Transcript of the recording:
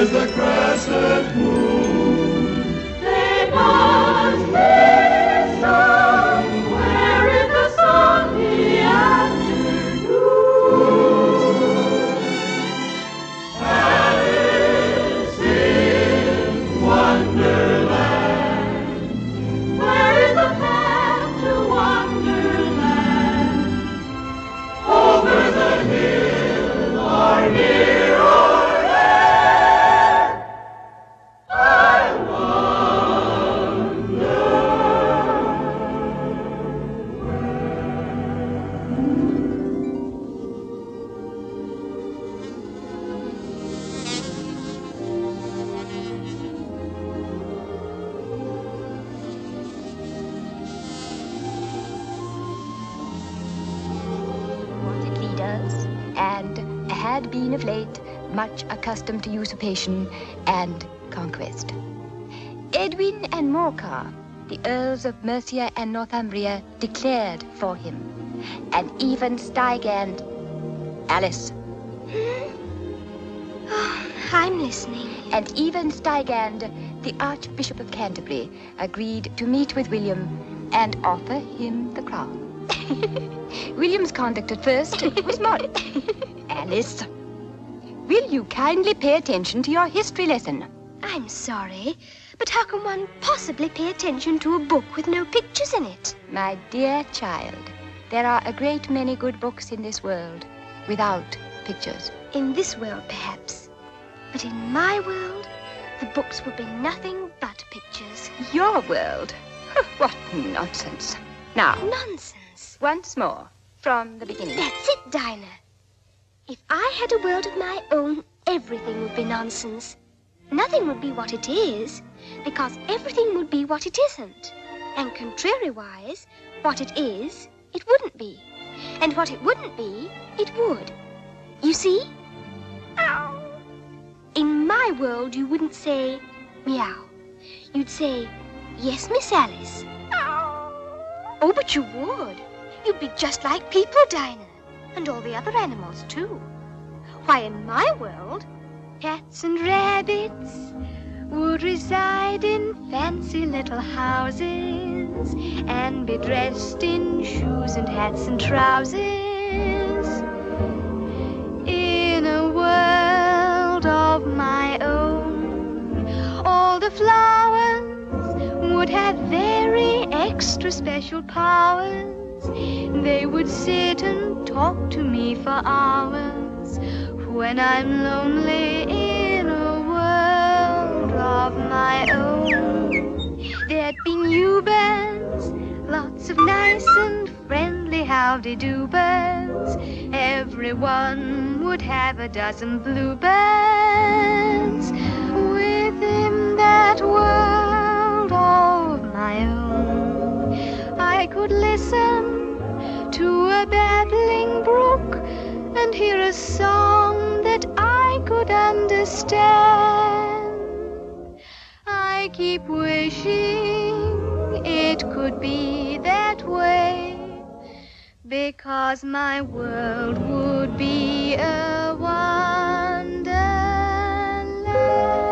Where's the crescent moon? They must be somewhere in the sunny afternoon. Alice in Wonderland. Where is the path to Wonderland? Over the hill or near or there, I wonder wanted leaders, and had been of late much accustomed to usurpation and conquest. Edwin and Morcar, the Earls of Mercia and Northumbria, declared for him, and even Stigand. Alice. Oh, I'm listening. And even Stigand, the Archbishop of Canterbury, agreed to meet with William and offer him the crown. William's conduct at first was moderate. Alice, will you kindly pay attention to your history lesson? I'm sorry, but how can one possibly pay attention to a book with no pictures in it? My dear child, there are a great many good books in this world without pictures. In this world, perhaps. But in my world, the books would be nothing but pictures. Your world? What nonsense. Now, Nonsense. once more, from the beginning. That's it, Dinah. If I had a world of my own, everything would be nonsense. Nothing would be what it is, because everything would be what it isn't. And contrariwise, what it is, it wouldn't be. And what it wouldn't be, it would. You see? Ow. In my world, you wouldn't say, meow. You'd say, yes, Miss Alice. Ow. Oh, but you would. You'd be just like people, Dinah. And all the other animals, too. Why, in my world, cats and rabbits would reside in fancy little houses and be dressed in shoes and hats and trousers. In a world of my own, all the flowers would have very extra special powers. They would sit and talk to me for hours when I'm lonely in a world of my own. There'd be new birds, lots of nice and friendly howdy-do birds. Everyone would have a dozen bluebirds. Within that world of my own, I could listen to a babbling brook and hear a song that I could understand. I keep wishing it could be that way, because my world would be a wonderland.